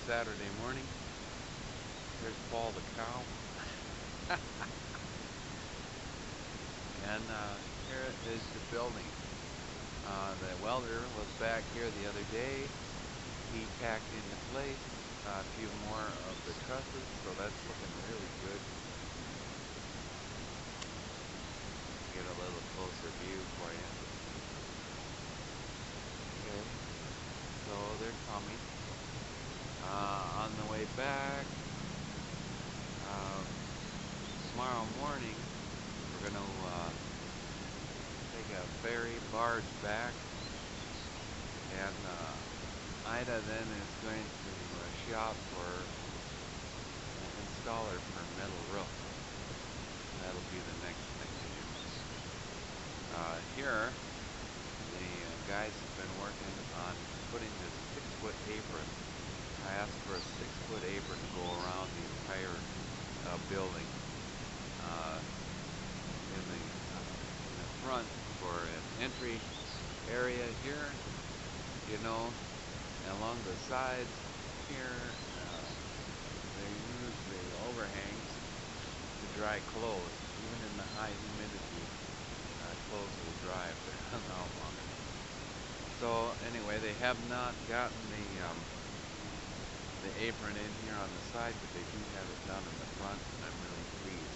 Saturday morning. There's Paul the cow. And here is the building. The welder was back here the other day. He tacked into place a few more of the trusses, so that's looking really good. Get a little closer view for you. Okay, so they're coming. On the way back, tomorrow morning, we're going to take a ferry barge back, and Ida then is going to shop for an installer for metal roof. That'll be the next thing to do. Here, the guys have been working on putting this 6-foot apron. I asked for a 6-foot apron to go around the entire building. In the front for an entry area here, and along the sides here, they use the overhangs to dry clothes. Even in the high humidity, clothes will dry if they're hung out long enough. So anyway, they have not gotten the apron in here on the side, but they do have it done in the front, and I'm really pleased.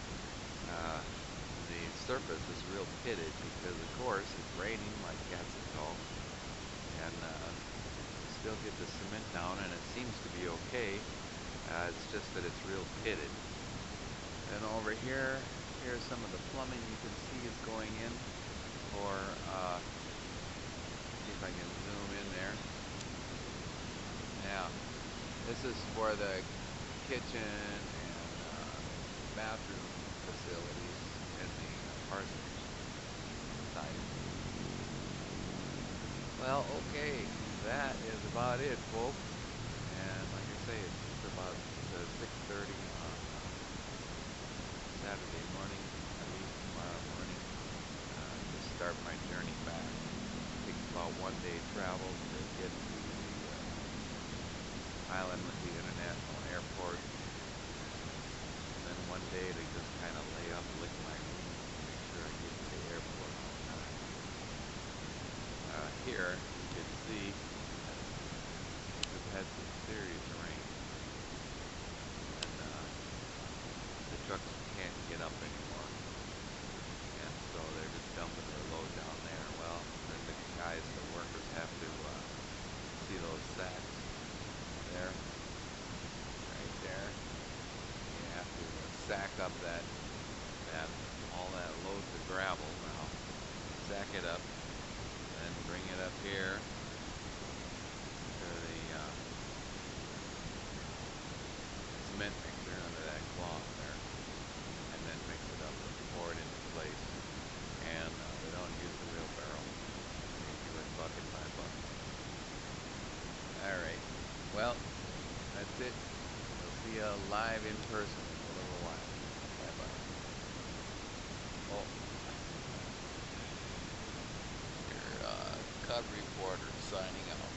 The surface is real pitted because, of course, it's raining like cats and dogs, and still get the cement down, and it seems to be okay. It's just that it's real pitted. And over here, here's some of the plumbing you can see is going in for, see if I can zoom in there. Yeah, this is for the kitchen and bathroom facilities in the parsonage side. Well, okay, that is about it, folks. And like I say, it's about 6:30 on Saturday morning. I leave tomorrow morning to start my journey back. It takes about 1 day travel to get to the island with the international airport. And then 1 day to just kind of lay up, lick my wounds, and make sure I get to the airport on time. Here, you can see we've had some serious rain, and the trucks can't get up anymore, and so they're just dumping their load down there. Well, then the workers have to see those sacks there, right there. You have to sack up all that loads of gravel now, sack it up, then bring it up here to the cement mixer under that cloth there, and then mix it up and pour it into place. And they don't use the wheelbarrow; they do it bucket by bucket. All right. Well, that's it. We'll see you live in person in a little while. Bye bye. Oh, your Cub reporter signing out.